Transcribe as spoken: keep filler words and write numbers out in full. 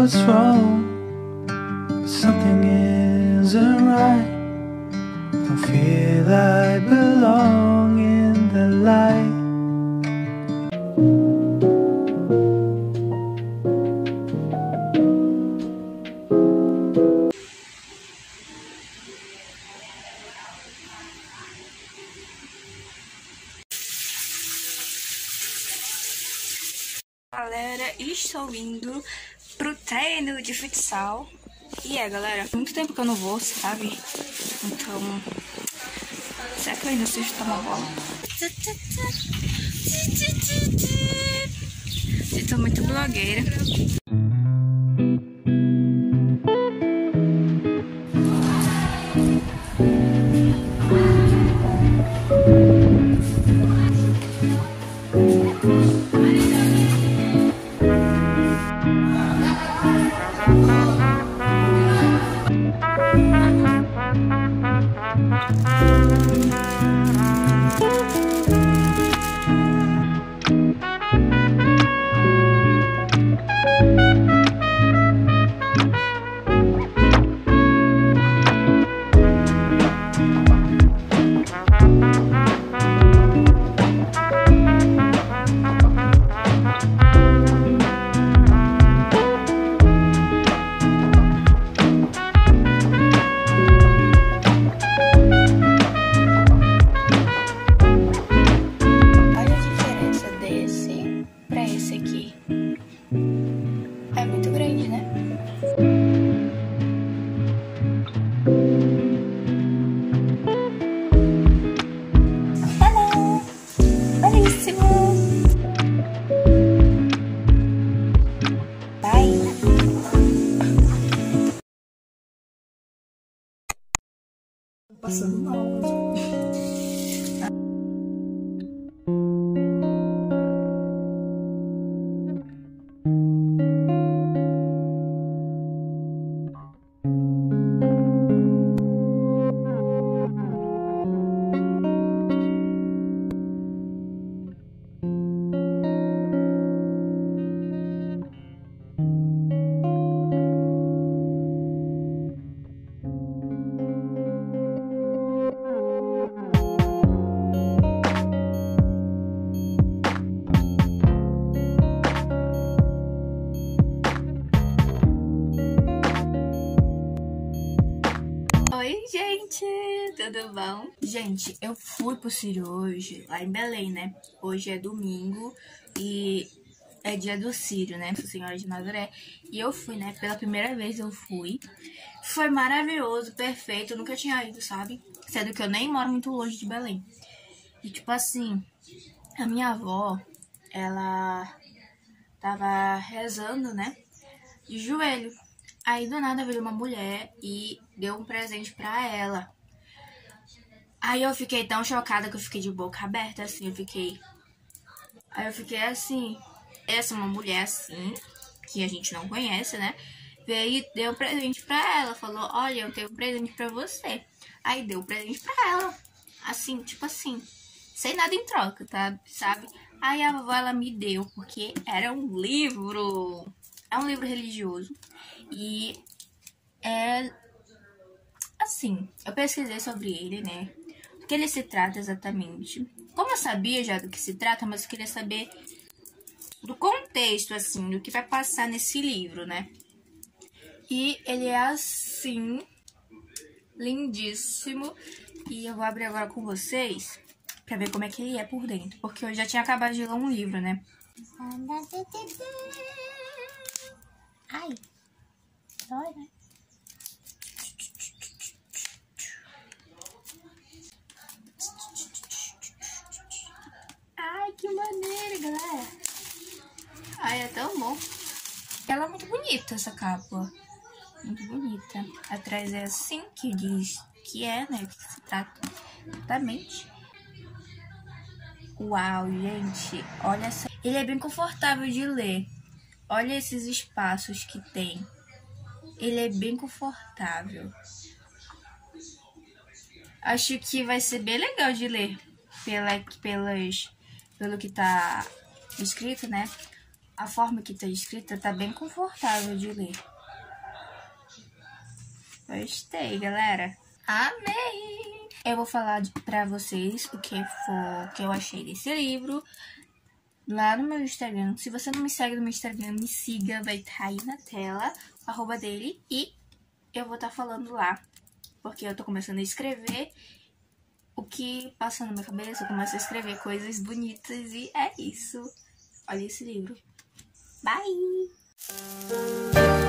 what's wrong, but something isn't right. Don't feel I belong in the light. Galera, estou indo pro treino de futsal. E é, galera, muito tempo que eu não vou, sabe? Então, será que eu ainda sei chutar uma bola? Eu tô muito blogueira. É muito grande, né? Hello! Belíssimo! Bye! Tô passando mal hoje. Oi, gente, tudo bom? Gente, eu fui pro Círio hoje, lá em Belém, né? Hoje é domingo e é dia do Círio, né? Nossa Senhora de Nazaré. E eu fui, né? Pela primeira vez eu fui. Foi maravilhoso, perfeito. Eu nunca tinha ido, sabe? Sendo que eu nem moro muito longe de Belém. E tipo assim, a minha avó, ela tava rezando, né? De joelho. Aí do nada veio uma mulher e deu um presente pra ela. Aí eu fiquei tão chocada que eu fiquei de boca aberta, assim, eu fiquei... Aí eu fiquei assim, essa é uma mulher assim, que a gente não conhece, né? Veio e deu um presente pra ela, falou, olha, eu tenho um presente pra você. Aí deu um presente pra ela, assim, tipo assim, sem nada em troca, tá? Sabe? Aí a vovó, ela me deu, porque era um livro, é um livro religioso. E é assim, eu pesquisei sobre ele, né? Do que ele se trata exatamente. Como eu sabia já do que se trata, mas eu queria saber do contexto, assim, do que vai passar nesse livro, né? E ele é assim, lindíssimo. E eu vou abrir agora com vocês pra ver como é que ele é por dentro. Porque eu já tinha acabado de ler um livro, né? Ai, dói, né? Ai, que maneiro, galera. Ai, é tão bom. Ela é muito bonita, essa capa. Muito bonita. Atrás é assim que diz que é, né? Que se trata exatamente. Uau, gente. Olha essa. Ele é bem confortável de ler. Olha esses espaços que tem. Ele é bem confortável. Acho que vai ser bem legal de ler. Pela, pelas, pelo que tá escrito, né? a forma que tá escrita tá bem confortável de ler. Gostei, galera. Amei! Eu vou falar de, pra vocês o que for que eu achei desse livro lá no meu Instagram. Se você não me segue no meu Instagram, me siga, vai estar aí na tela, o arroba dele, e eu vou estar falando lá, porque eu tô começando a escrever o que passa na minha cabeça, eu começo a escrever coisas bonitas e é isso. Olha esse livro. Bye!